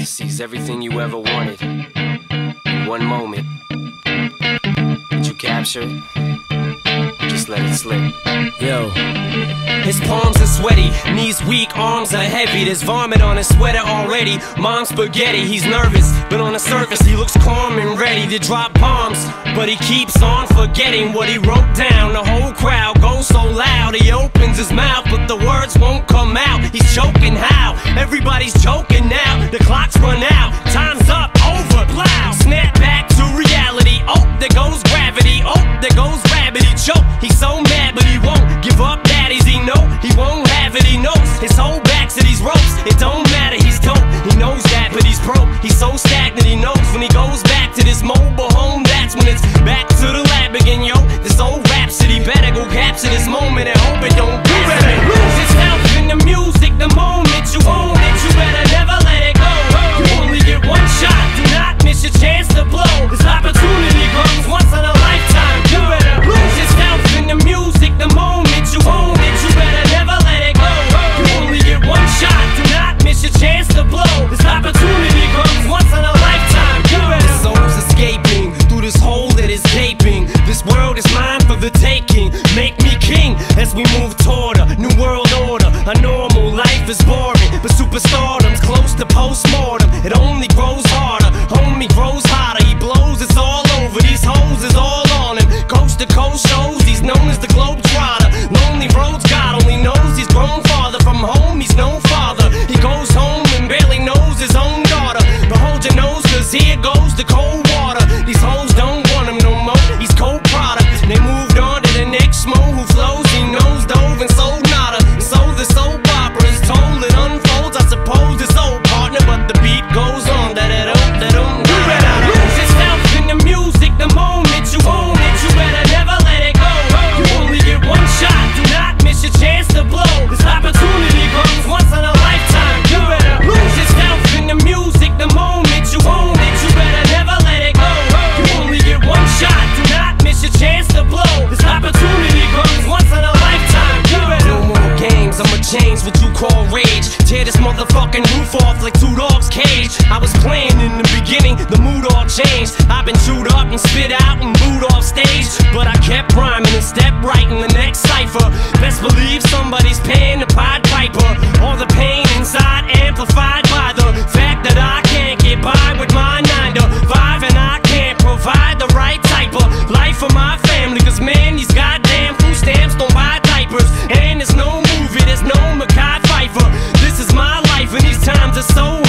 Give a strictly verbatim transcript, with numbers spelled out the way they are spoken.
Sees everything you ever wanted in one moment. Did you capture it? Just let it slip. Yo. His palms are sweaty, knees weak, arms are heavy. There's vomit on his sweater already. Mom's spaghetti, he's nervous, but on the surface he looks calm and ready to drop bombs. But he keeps on forgetting what he wrote down. The whole crowd goes so loud, he opens his mouth, but the words won't come out. He's choking how? Everybody's choking now. The clock's run out, time's up, over, plow. Snap back to reality, oh, there goes gravity. Oh, there goes rabbit, he choke. He's so mad, but he won't give up. Daddies, he know he won't have it, he knows his whole back to these ropes. It don't matter, he's dope, he knows that, but he's broke. He's so stagnant, he knows when he goes back to this mobile home, that's when it's back to the lab again, yo. This old rhapsody better go capture this moment and hope it don't do it. Lose yourself in the music, the moment you own it, you better never let it go. You only get one shot, do not miss your chance to blow. This opportunity comes once in a lifetime. You better lose yourself in the music, the moment you own it, you better never let it go. You only get one shot, do not miss your chance to blow. This opportunity comes once in a lifetime. You better. This soul's escaping through this hole that is gaping. This world is mine for the taking. Make me king as we move toward a new world order. A normal life is boring, but superstardom's close to postmortem. It only grows harder, homie grows hotter. He blows, it's all over. These hoes is all on him. Coast to coast shows, he's known as the Globetrotter. Lonely roads, God only knows he's grown farther from home. He's no father. He goes home and barely knows his own daughter. But hold your nose, cause here goes the cold water. These hoes don't want him no more. He's cold product. They moved on to the next mo who flows. He knows dove and sold nada. And so the soap opera is told. It unfolds. I suppose it's old partner, but the beat goes on. That it up, that um. You better lose yourself in the music. The moment you own it, you better never let it go. You only get one shot. Do not miss your chance to blow. This opportunity comes once in a lifetime. You better lose yourself in the music. The moment you own it, you better never let it go. You only get one shot. Do not miss your chance to blow. This opportunity comes once in a lifetime. You better. No more games, I'ma change what you call rage. Tear this motherfucking roof off like two dogs' cage. I was playing in the beginning, the mood all changed. I've been chewed up and spit out and booed off stage, but I kept rhyming and stepped right in the next cipher. Best believe somebody's paying the Pied Piper. All the pain inside amplified by the fact that I can't get by with my nine to five, and I can't provide the right type of life for my family. Cause man, these goddamn food stamps don't buy diapers, and there's no movie, there's no Mekhi Phifer. This is my life and these times are so